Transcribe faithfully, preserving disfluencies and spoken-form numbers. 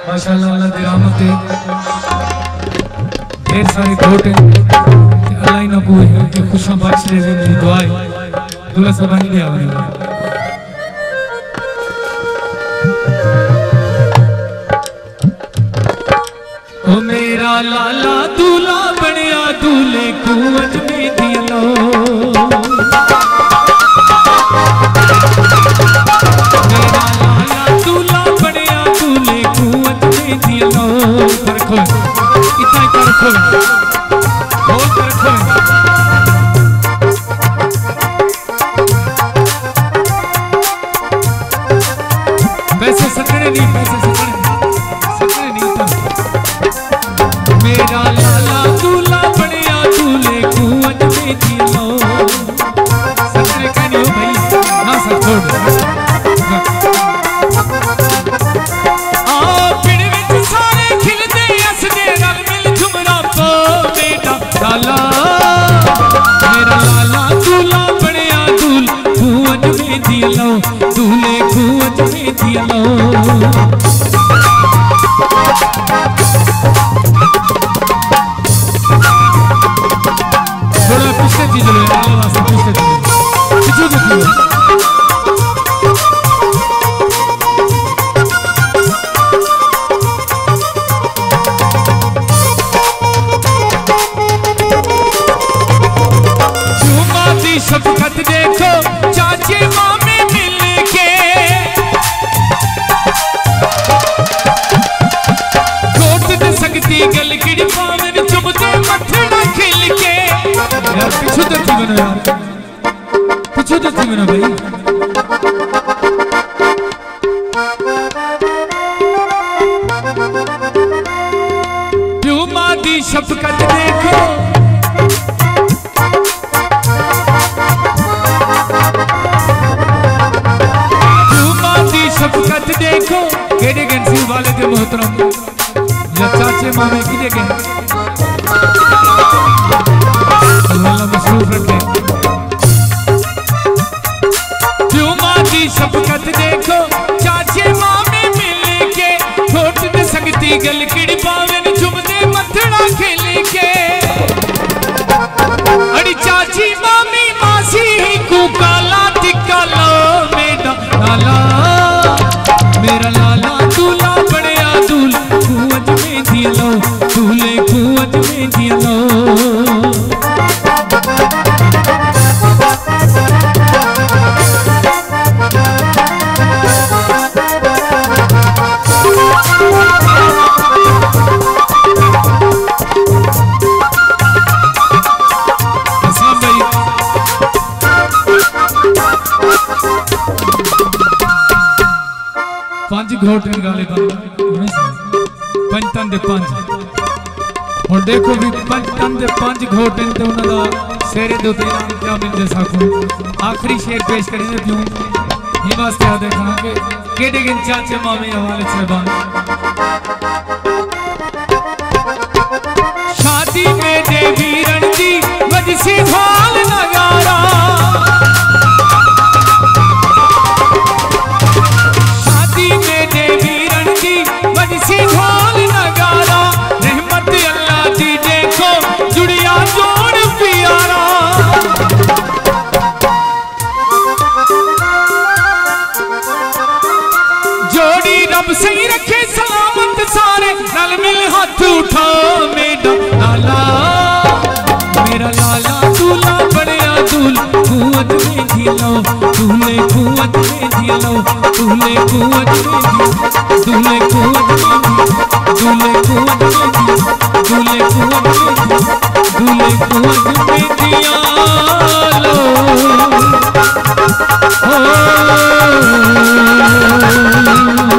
माशाअल्लाह अल्लाह दी रहमत है ढेर सारे घोटे अल्लाह ही ना कोई के खुशियां बख्श दे मेरी दुआ है दूल्हा सबानी दे आवे ओ मेरा लाला दूल्हा बनया दूल्हे को अजमे दिया लो मेरा लाला दूल्हा बनया दूल्हे को अजमे दिया लो रखो इतना ही रखो बहुत रखो पैसे सकड़े नहीं पैसे सकड़े सकड़े नहीं था मेरा लाला दूल्हा बनया दूल्हे को अजमे दिया लो सकड़े कहनी हो भाई ना सर छोड़ आ पिंड विच सारे खिलदे हसदे रल मिल झुमरा पो बेटा लाला मेरा लाला दूल्हा बनया दूल्हे को अजमे दिया लो दूल्हे को अजमे दिया लो थोड़ा पीछे चीज लो अल्लाह वास्ते पीछे चीज पीछे देखिए झूमा दी शफकत देखो चाचे मामे मिल के कोट दे सकती गल किड़ पावन चुमते मथड़ा खिल के यार पीछे देखी बनो यार पीछे देखी बनो भाई झूमा दी शफकत देखो झूमा दी शफकत देखो केड़े गंसी वाले के मोहतरम या चाचे मामे किदे गए अल्लाह मशरूफ रखे झूमा दी शफकत देखो चाचे मामे मिल के छोट दे सकती गल किड़ पावन झुमदे मथड़ा खिल के अड़ी चाची मामी मासी ही को काला टिक्का लो मेरा लाला मेरा लाला दूल्हा बनया दूल्हे को अजमे दिया लो दूल्हे को अजमे दिया लो पांच घोट निकाले पंच टन दे पांच और देखो भी पंच टन दे पांच घोट इन ते उन्हां दा शेरे दे उत्ते इनाम क्या मिलदे साकू आखिरी शेर पेश करिए क्यों ये वास्ते आ देखना कि केड़े किन चाचे मामे हवाले साहबान शादी में देवी रणजी बजसी ढोल नगारा बजसी ढोल नगारा रहमत अल्लाह दी देखो जुड़िया जोड़ प्यारा जोड़ी रब सही रखे सलामत सारे रल मिल हाथ उठा मेरा लाला मेरा लाला दूल्हा बनया दूल्हे को अजमे दिया लो दूल्हे को अजमे दिया लो दूल्हे को अजमे दिया दूल्हे को दूल्हे को दूल्हे को दूल्हे को अजमे दिया लो हो